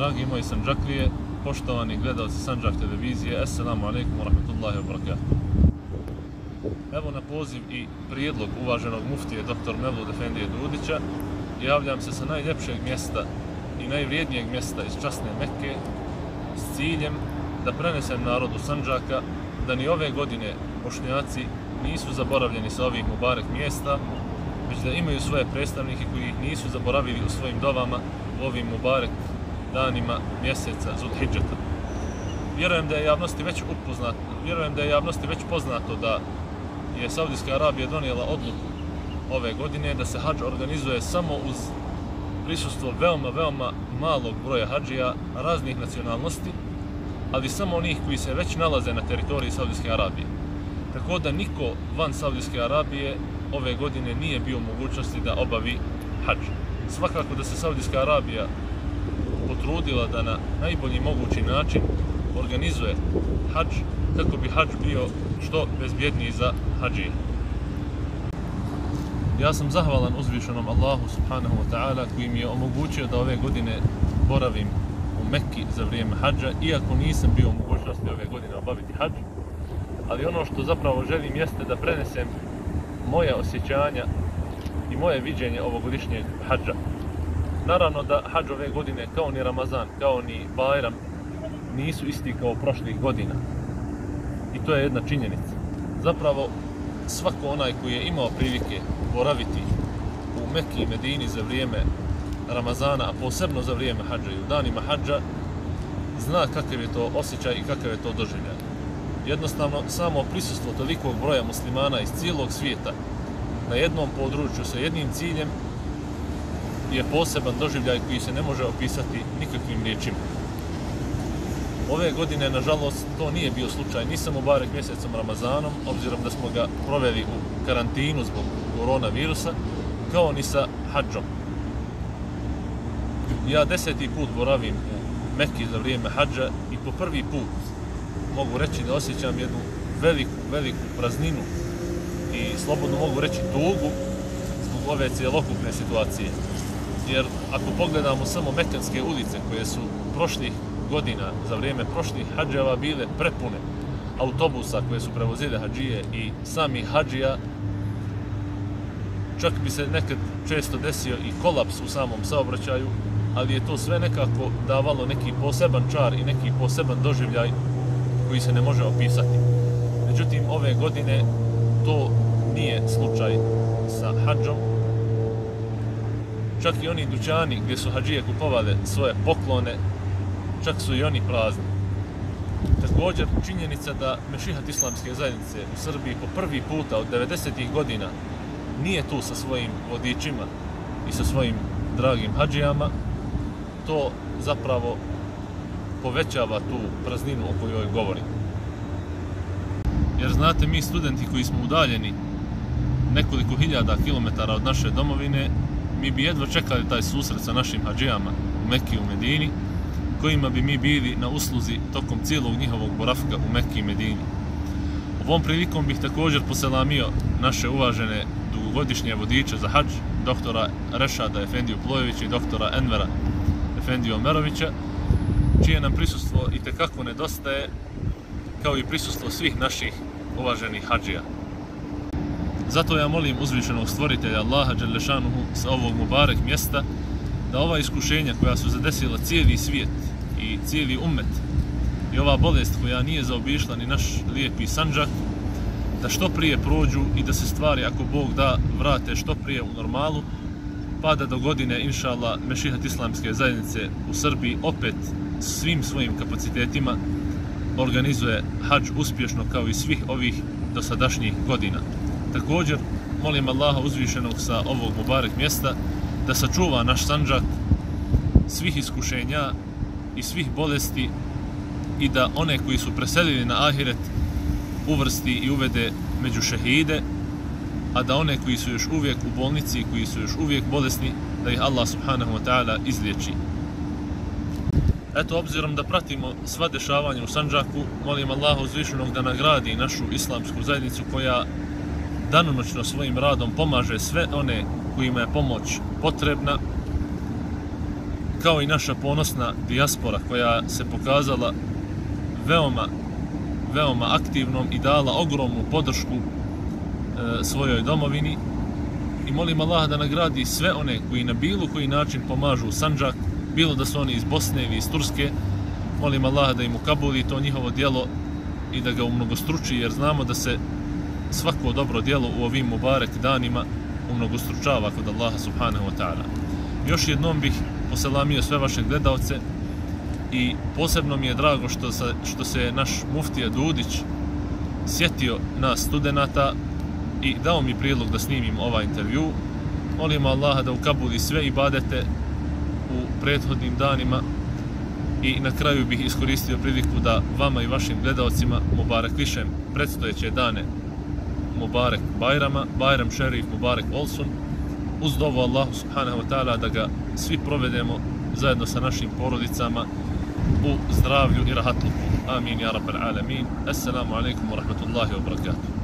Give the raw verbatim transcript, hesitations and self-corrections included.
Dragi moji Sandžaklije, poštovani gledalci Sandžak televizije, assalamu alaikum wa rahmatullahi wa barakatuh. Evo na poziv i prijedlog uvaženog muftije doktor Mevlud Efendije Dudića, javljam se sa najljepšeg mjesta i najvrijednijeg mjesta iz časne Mekke s ciljem da prenesem narodu Sandžaka da ni ove godine Bošnjaci nisu zaboravljeni sa ovih mubarek mjesta, već da imaju svoje predstavnike koji ih nisu zaboravili u svojim dovama u ovim mubarek danima mjeseca Zulhidžeta. Vjerujem da je javnosti već upoznato, vjerujem da je javnosti već poznato da je Saudijska Arabija donijela odluku ove godine da se hadž organizuje samo uz prisustvo veoma, veoma malog broja hadžija raznih nacionalnosti, ali samo onih koji se već nalaze na teritoriji Saudijske Arabije. Tako da niko van Saudijske Arabije ove godine nije bio u mogućnosti da obavi hadž. Svakako da se Saudijska Arabija potrudila da na najbolji mogući način organizuje hadž kako bi hadž bio što bezbjedniji za hadžije. Ja sam zahvalan uzvišenom Allahu subhanahu wa ta'ala koji mi je omogućio da ove godine boravim u Mekki za vrijeme hadža, iako nisam bio u mogućnosti ove godine obaviti hadž, ali ono što zapravo želim jeste da prenesem moje osjećanja i moje viđenje ovogodišnjeg hadža. Naravno da hadž ove godine, kao ni Ramazan, kao ni Bajram, nisu isti kao prošlih godina. I to je jedna činjenica. Zapravo, svako onaj koji je imao prilike boraviti u Mekki i Medini za vrijeme Ramazana, a posebno za vrijeme hadža i u danima hadža, zna kakav je to osjećaj i kakav je to doživljaj. Jednostavno, samo prisustvo tolikog broja muslimana iz cijelog svijeta na jednom području sa jednim ciljem je poseban doživljaj koji se ne može opisati nikakvim riječima. Ove godine, nažalost, to nije bio slučaj ni sa mubarek mjesecom Ramazanom, obzirom da smo ga proveli u karantinu zbog koronavirusa, kao ni sa hadžom. Ja deseti put boravim u Mekki za vrijeme hadža i po prvi put mogu reći da osjećam jednu veliku, veliku prazninu i slobodno mogu reći tugu zbog ove cjelokupne situacije. Jer ako pogledamo samo mekanske ulice koje su prošlih godina, za vrijeme prošlih hadževa bile prepune autobusa koje su prevozile hadžije i sami hadžija, čak bi se nekad često desio i kolaps u samom saobraćaju, ali je to sve nekako davalo neki poseban čar i neki poseban doživljaj koji se ne može opisati. Međutim, ove godine to nije slučaj sa hadžom. Čak i oni dućani gdje su hadžije kupovale svoje poklone, čak su i oni prazni. Također, činjenica da Mešihat islamske zajednice u Srbiji po prvi puta od devedesetih godina nije tu sa svojim vodičima i sa svojim dragim hadžijama, to zapravo povećava tu prazninu o kojoj govorim. Jer znate, mi studenti koji smo udaljeni nekoliko hiljada kilometara od naše domovine, mi bi jedva čekali taj susret sa našim hadžijama u Mekki i u Medini, kojima bi mi bili na usluzi tokom cijelog njihovog boravka u Mekki i Medini. Ovom prilikom bih također poselamio naše uvažene dugogodišnje vodiče za hadž, doktora Rešada Efendiju Plojevića i doktora Envera Efendiju Omerovića, čije nam prisustvo itekako nedostaje, kao i prisustvo svih naših uvaženih hadžija. Zato ja molim uzvišenog stvoritelja Allaha Đelešanuhu sa ovog mubarek mjesta da ova iskušenja koja su zadesila cijeli svijet i cijeli ummet i ova bolest koja nije zaobišla ni naš lijepi Sandžak, da što prije prođu i da se stvari, ako Bog da, vrate što prije u normalu, pa da do godine, inša Allah, Mešihat islamske zajednice u Srbiji opet svim svojim kapacitetima organizuje hadž uspješno kao i svih ovih dosadašnjih godina. Također, molim Allaha uzvišenog sa ovog mubarek mjesta da sačuva naš Sandžak svih iskušenja i svih bolesti i da one koji su preselili na ahiret uvrsti i uvede među šehide, a da one koji su još uvijek u bolnici i koji su još uvijek bolesni, da ih Allah subhanahu wa ta'ala izliječi. Eto, obzirom da pratimo sva dešavanja u Sandžaku, molim Allaha uzvišenog da nagradi našu islamsku zajednicu koja danonoćno svojim radom pomaže sve one kojima je pomoć potrebna, kao i naša ponosna dijaspora koja se pokazala veoma, veoma aktivnom i dala ogromnu podršku e, svojoj domovini. I molim Allaha da nagradi sve one koji na bilo koji način pomažu Sandžak, bilo da su oni iz Bosne ili iz Turske. Molim Allaha da im ukabuli to njihovo djelo i da ga umnogostruči, jer znamo da se svako dobro djelo u ovim mubarek danima umnogostručava kod Allaha subhanahu wa ta'ala. Još jednom bih poselamio sve vaše gledalce i posebno mi je drago što se, što se naš muftija Dudić sjetio nas studenata i dao mi prijedlog da snimim ovaj intervju. Molimo Allaha da ukabuli sve ibadete u prethodnim danima i na kraju bih iskoristio priliku da vama i vašim gledalcima mubarek višem predstojeće dane mubarek Bajrama, Bajram Šerif Mubarek Olsun, uz dovu Allahu subhanahu wa ta'ala da ga svi provedemo zajedno sa našim porodicama u zdravlju i rahatluku. Amin, ja rabbal alamin. Assalamu alaikum wa rahmatullahi wa barakatuh.